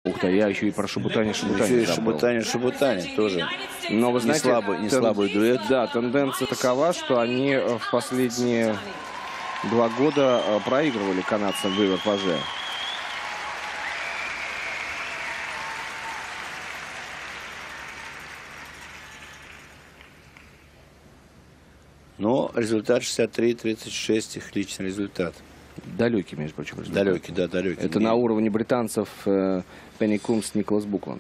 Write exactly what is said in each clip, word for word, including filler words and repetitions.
Ух ты, я еще и про Шибутани Шибутани Еще и Шибутани Шибутани тоже. Но вы знаете, не слабый, не тен... слабый дуэт. Да, тенденция такова, что они в последние два года проигрывали канадцам в ИВПЖ. Но результат шестьдесят три тридцать шесть, их личный результат. Далекий, между прочим. Результат. Далекий, да, далекий. Это на уровне британцев э, Пенни Кумс, Николас Букланд.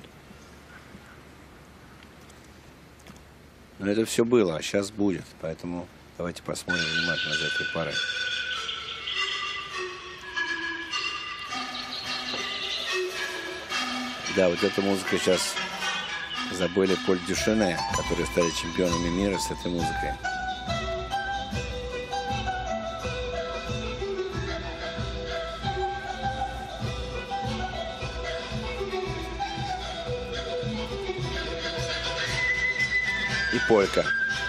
Но это все было, а сейчас будет. Поэтому давайте посмотрим внимательно за этой парой. Да, вот эта музыка сейчас забыли Поль Дюшене, которые стали чемпионами мира с этой музыкой. И полька.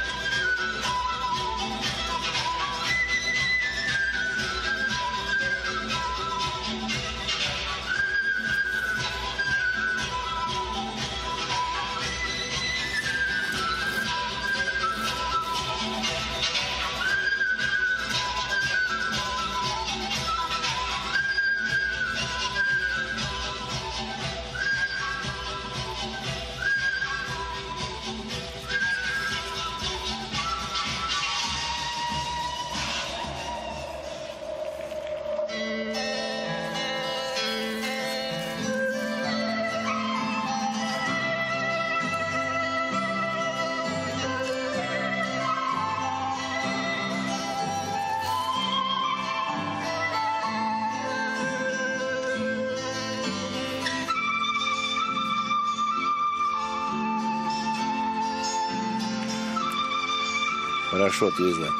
Хорошо отвезла.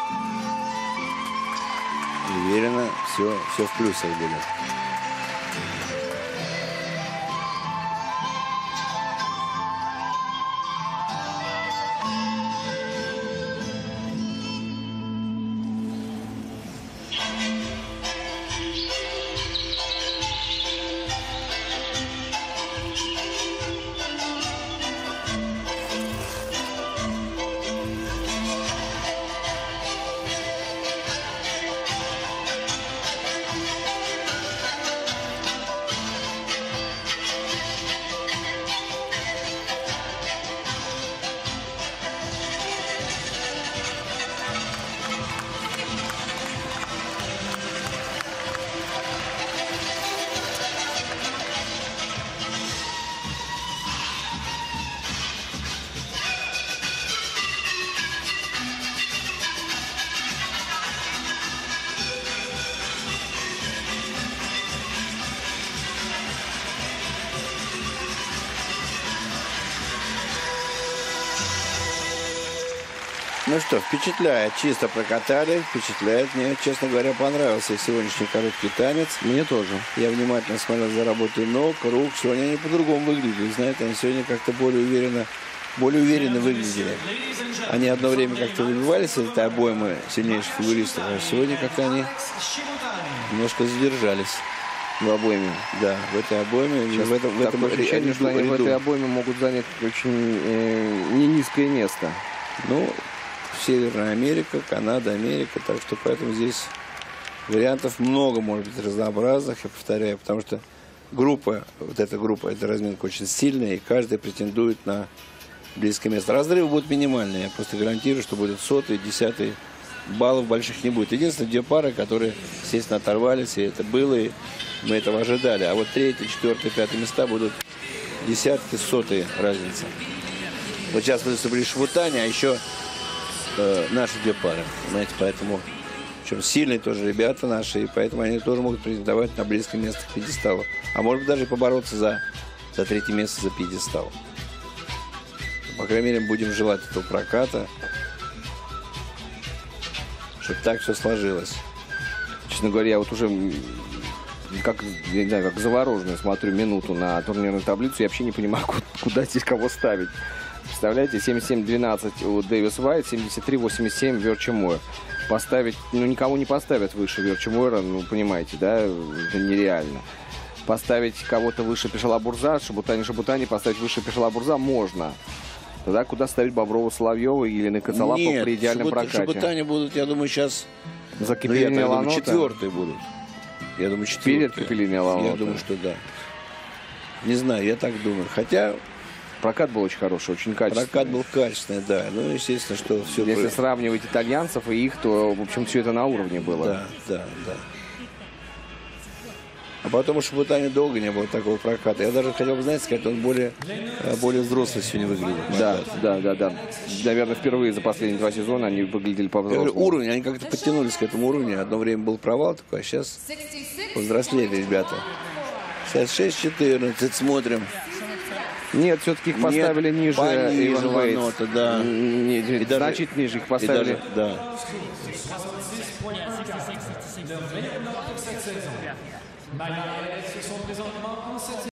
Уверенно, все, все в плюсах будет. Ну что, впечатляет, чисто прокатали, впечатляет. Мне, честно говоря, понравился сегодняшний короткий танец. Мне тоже. Я внимательно смотрел за работой ног, рук. Сегодня они по-другому выглядели. Знаете, они сегодня как-то более уверенно, более уверенно выглядели. Они одно время как-то выбивались, это обоймы сильнейших фигуристов, а сегодня как-то они немножко задержались. В обойме. Да, в этой обойме. В этом, в этом ощущение, что они в этой обойме могут занять очень э, не низкое место. Ну, Северная Америка, Канада, Америка. Так что поэтому здесь вариантов много, может быть, разнообразных, я повторяю, потому что группа, вот эта группа, эта разминка очень сильная, и каждый претендует на близкое место. Разрывы будут минимальные, я просто гарантирую, что будут сотые, десятые, баллов больших не будет. Единственное, две пары, которые, естественно, оторвались, и это было, и мы этого ожидали. А вот третье, четвертое, пятое места будут десятки, сотые разница. Вот сейчас выступили Шибутани, а еще э, наши две пары, понимаете, поэтому, причем сильные тоже ребята наши, и поэтому они тоже могут претендовать на близкое место к пьедесталу. А может быть, даже и побороться за, за третье место, за пьедестал. По крайней мере, будем желать этого проката, чтобы так все сложилось. Честно говоря, я вот уже как, я не знаю, как завороженный смотрю минуту на турнирную таблицу, я вообще не понимаю, куда здесь кого ставить. Представляете, семьдесят семь двенадцать у Дэвис Уайт, семьдесят три восемьдесят семь Верчи Мойер. Поставить, ну, никого не поставят выше Верчи Мойера, ну, понимаете, да, это нереально. поставить кого-то выше Пешала Бурза, Шабутани Шабутани поставить выше Пешала Бурза можно. Тогда куда ставить Боброву Соловьева и Елены Коцалапова Нет, при идеальном Шабут- прокате? Шабутани будут, я думаю, сейчас... За Ну, я Кипелини так думаю, Ланота. четвертые будут. Я думаю, Перед четвертые. Кипелини Я Ланота. думаю, что да. Не знаю, я так думаю. Хотя Прокат был очень хороший, очень качественный. прокат был качественный, да. Ну, естественно, что все... Если сравнивать итальянцев и их, то, в общем, все это на уровне было. Да, да, да. А потом у Шабутани долго не было такого проката. Я даже хотел бы, знаете, сказать, он более, э, более взрослый сегодня выглядит. Да, прокат. да, да, да. Наверное, впервые за последние два сезона они выглядели Я говорю, по-взрослому. уровень, они как-то подтянулись к этому уровню. Одно время был провал такой, а сейчас повзрослели ребята. шестьдесят шесть четырнадцать, смотрим. Нет, все-таки их Нет, поставили ниже пониже Иван Вейтс. Ланота, да. Н- не- И даже- значительно ниже их И поставили. даже, да.